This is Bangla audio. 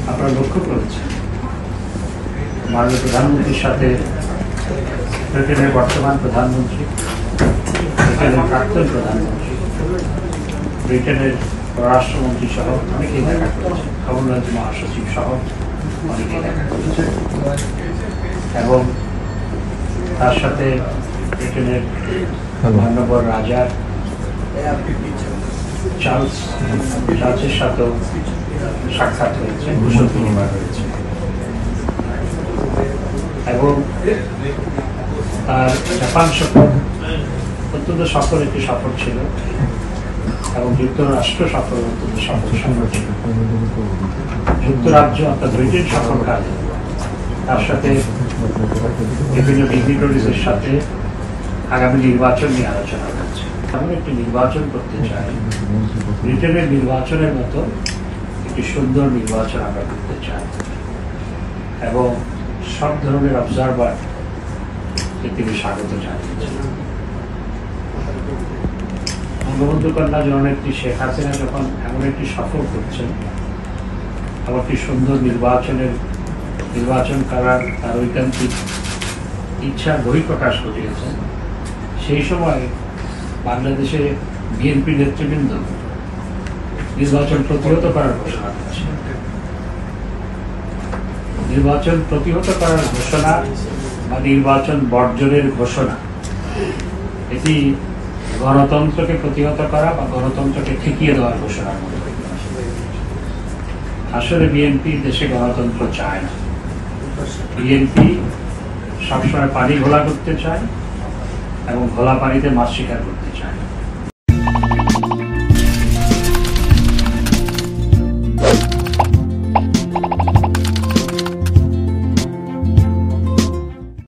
আপনারা লক্ষ্য করেছেন মাননীয় প্রধানমন্ত্রীর সাথে ব্রিটেনের বর্তমান প্রধানমন্ত্রী, ব্রিটেনের প্রাক্তন প্রধানমন্ত্রী, ব্রিটেনের পররাষ্ট্রমন্ত্রী সহ অনেকেই দেখা করেছেন, কমনওয়েলথ মহাসচিব সহ অনেকেই দেখা করেছেন এবং তার সাথে ব্রিটেনের মান্যবর রাজার চার্লসের সাথেও সাক্ষাৎ হয়েছে, কুশল বিনিময় হয়েছে এবং তার জাপান সফর অত্যন্ত সফল একটি সফর ছিল এবং যুক্তরাষ্ট্র সফর অত্যন্ত সফল ছিল। যুক্তরাজ্য অর্থাৎ ব্রিটেন সফরকালে তার সাথে বিভিন্ন ডিগনিটরিজের সাথে আগামী নির্বাচন নিয়ে আলোচনা হচ্ছে। এমন একটি নির্বাচন করতে চাই, ব্রিটেনের নির্বাচনের মতো একটি সুন্দর নির্বাচন আমরা করতে চাই এবং সব ধরনের অবজারভার তিনি স্বাগত জানিয়েছেন। বঙ্গবন্ধু কন্যা জননেত্রী শেখ হাসিনা যখন এমন একটি সফর করছেন, এমন একটি সুন্দর নির্বাচন করার তার ঐকান্তিক ইচ্ছার বহিঃপ্রকাশ ঘটিয়েছেন, সেই সময় বাংলাদেশে বিএনপি নেতৃবৃন্দ নির্বাচন প্রতিহত করার ঘোষণা করছে। নির্বাচন প্রতিহত করার ঘোষণা বা নির্বাচন বর্জনের ঘোষণা, এটি গণতন্ত্রকে প্রতিহত করা বা গণতন্ত্রকে ঠেকিয়ে দেওয়ার ঘোষণার মতো। আসলে বিএনপি দেশে গণতন্ত্র চায় না। বিএনপি সবসময় পানি ঘোলা করতে চায় এবং ঘোলা পানিতে মাছ শিকার করতে চায় না।